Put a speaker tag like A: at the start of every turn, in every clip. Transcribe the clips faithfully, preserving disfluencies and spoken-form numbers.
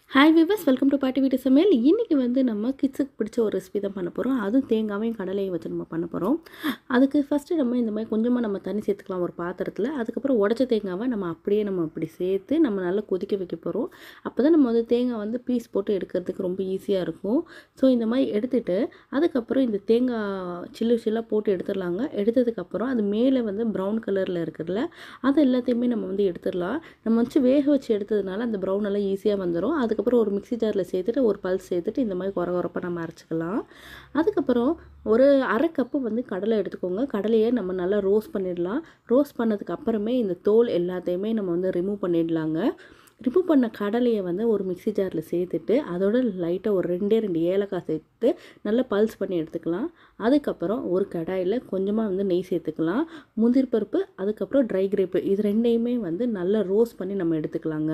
A: Hi viewers, welcome to பாட்டி வீட்டு சமையல். இன்றைக்கி வந்து நம்ம கிட்ஸுக்கு பிடிச்ச ஒரு ரெசிபி தான் பண்ண போகிறோம். அதுவும் தேங்காவையும் கடலையும் வச்சு நம்ம பண்ண போகிறோம். அதுக்கு ஃபஸ்ட்டு நம்ம இந்த மாதிரி கொஞ்சமாக நம்ம தண்ணி சேர்த்துக்கலாம் ஒரு பாத்திரத்தில். அதுக்கப்புறம் உடச்ச தேங்காவை நம்ம அப்படியே நம்ம அப்படி சேர்த்து நம்ம நல்லா கொதிக்க வைக்க போகிறோம். அப்போ தான் நம்ம வந்து தேங்காய் வந்து பீஸ் போட்டு எடுக்கிறதுக்கு ரொம்ப ஈஸியாக இருக்கும். ஸோ இந்த மாதிரி எடுத்துகிட்டு அதுக்கப்புறம் இந்த தேங்காய் சில்லு சில்லாக போட்டு எடுத்துடலாங்க. எடுத்ததுக்கப்புறம் அது மேலே வந்து ப்ரௌன் கலரில் இருக்கிறதுல அது எல்லாத்தையுமே நம்ம வந்து எடுத்துடலாம். நம்ம வச்சு வேக வச்சு எடுத்ததுனால அந்த ப்ரௌன் எல்லாம் ஈஸியாக வந்துடும். அதுக்கு அதுக்கப்புறம் ஒரு மிக்ஸி ஜாரில் சேர்த்துட்டு ஒரு பல்ஸ் சேர்த்துட்டு இந்த மாதிரி குறை குறைப்பாக நம்ம அரைச்சிக்கலாம். அதுக்கப்புறம் ஒரு அரை கப்பு வந்து கடலை எடுத்துக்கோங்க. கடலையை நம்ம நல்லா ரோஸ்ட் பண்ணிடலாம். ரோஸ்ட் பண்ணதுக்கு அப்புறமே இந்த தோல் எல்லாத்தையுமே நம்ம வந்து ரிமூவ் பண்ணிடலாங்க. ரிமூவ் பண்ண கடலையை வந்து ஒரு மிக்ஸி ஜாரில் சேர்த்துட்டு அதோட லைட்டாக ஒரு ரெண்டே ரெண்டு ஏலக்காய் சேர்த்து நல்லா பல்ஸ் பண்ணி எடுத்துக்கலாம். அதுக்கப்புறம் ஒரு கடாயில் கொஞ்சமாக வந்து நெய் சேர்த்துக்கலாம். முந்திரி பருப்பு, அதுக்கப்புறம் ட்ரை கிரேப்பு, இது ரெண்டையுமே வந்து நல்லா ரோஸ்ட் பண்ணி நம்ம எடுத்துக்கலாங்க.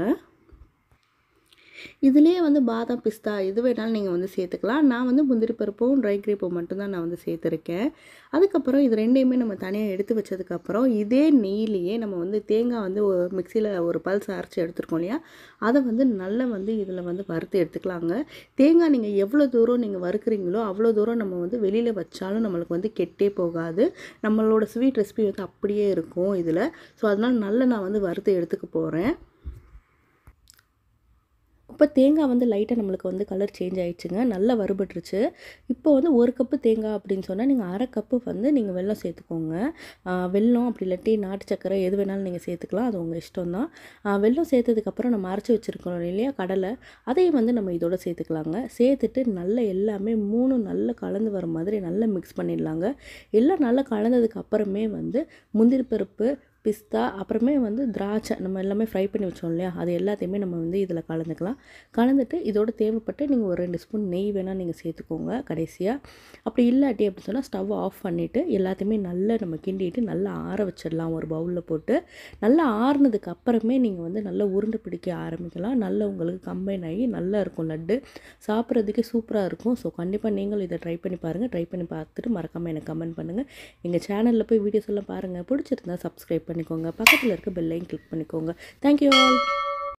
A: இதுலேயே வந்து பாதாம், பிஸ்தா எது வேணாலும் நீங்கள் வந்து சேர்த்துக்கலாம். நான் வந்து முந்திரி பருப்பும் ட்ரை கிரேப்பும் மட்டும்தான் நான் வந்து சேர்த்துருக்கேன். அதுக்கப்புறம் இது ரெண்டையுமே நம்ம தனியாக எடுத்து வச்சதுக்கப்புறம் இதே நெய்லேயே நம்ம வந்து தேங்காய் வந்து ஒரு மிக்சியில் ஒரு பல்ஸ் அரைச்சி எடுத்துருக்கோம் இல்லையா, அதை வந்து நல்லா வந்து இதில் வந்து வறுத்து எடுத்துக்கலாங்க. தேங்காய் நீங்கள் எவ்வளோ தூரம் நீங்கள் வறுக்கிறீங்களோ அவ்வளோ தூரம் நம்ம வந்து வெளியில் வச்சாலும் நம்மளுக்கு வந்து கெட்டே போகாது. நம்மளோட ஸ்வீட் ரெசிபி வந்து அப்படியே இருக்கும் இதில். ஸோ அதனால் நல்லா நான் வந்து வறுத்து எடுத்துக்க போகிறேன். இப்போ தேங்காய் வந்து லைட்டாக நம்மளுக்கு வந்து கலர் சேஞ்ச் ஆகிடுச்சுங்க. நல்லா வறுபட்டுருச்சு. இப்போ வந்து ஒரு கப்பு தேங்காய் அப்படின்னு சொன்னால் நீங்கள் அரை கப்பு வந்து நீங்கள் வெல்லம் சேர்த்துக்கோங்க. வெல்லம் அப்படி இல்லாட்டி நாட்டு சக்கரை எது வேணாலும் நீங்கள் சேர்த்துக்கலாம். அது உங்கள் இஷ்டம் தான். வெல்லம் சேர்த்ததுக்கப்புறம் நம்ம அரைச்சி வச்சுருக்கோம் இல்லையா கடலை, அதையும் வந்து நம்ம இதோட சேர்த்துக்கலாங்க. சேர்த்துட்டு நல்லா எல்லாமே மூணும் நல்லா கலந்து வர மாதிரி நல்லா மிக்ஸ் பண்ணிடலாங்க. எல்லாம் நல்லா கலந்ததுக்கு அப்புறமே வந்து முந்திரி பருப்பு, பிஸ்தா, அப்புறமே வந்து திராட்சை நம்ம எல்லாமே ஃப்ரை பண்ணி வச்சோம் இல்லையா, அது எல்லாத்தையுமே நம்ம வந்து இதில் கலந்துக்கலாம். கலந்துட்டு இதோட தேவைப்பட்டு நீங்கள் ஒரு ரெண்டு ஸ்பூன் நெய் வேணால் நீங்கள் சேர்த்துக்கோங்க கடைசியாக. அப்படி இல்லாட்டி அப்படின்னு சொன்னால் ஸ்டவ் ஆஃப் பண்ணிவிட்டு எல்லாத்தையுமே நல்லா நம்ம கிண்டிட்டு நல்லா ஆற வச்சிடலாம் ஒரு பவுலில் போட்டு. நல்லா ஆறுனதுக்கு அப்புறமே நீங்கள் வந்து நல்லா உருண்டை பிடிக்க ஆரம்பிக்கலாம். நல்லா உங்களுக்கு கம்பைன் ஆகி நல்லா இருக்கும் லட்டு. சாப்பிட்றதுக்கே சூப்பராக இருக்கும். ஸோ கண்டிப்பாக நீங்களும் இதை ட்ரை பண்ணி பாருங்கள். ட்ரை பண்ணி பார்த்துட்டு மறக்காமல் எனக்கு கமெண்ட் பண்ணுங்கள். எங்கள் சேனலில் போய் வீடியோஸ் எல்லாம் பாருங்கள். பிடிச்சிருந்தா சப்ஸ்கிரைப் பண்ணிக்கோங்க. பக்கத்தில் இருக்க பெல்லையும் கிளிக் பண்ணிக்கோங்க. Thank you all.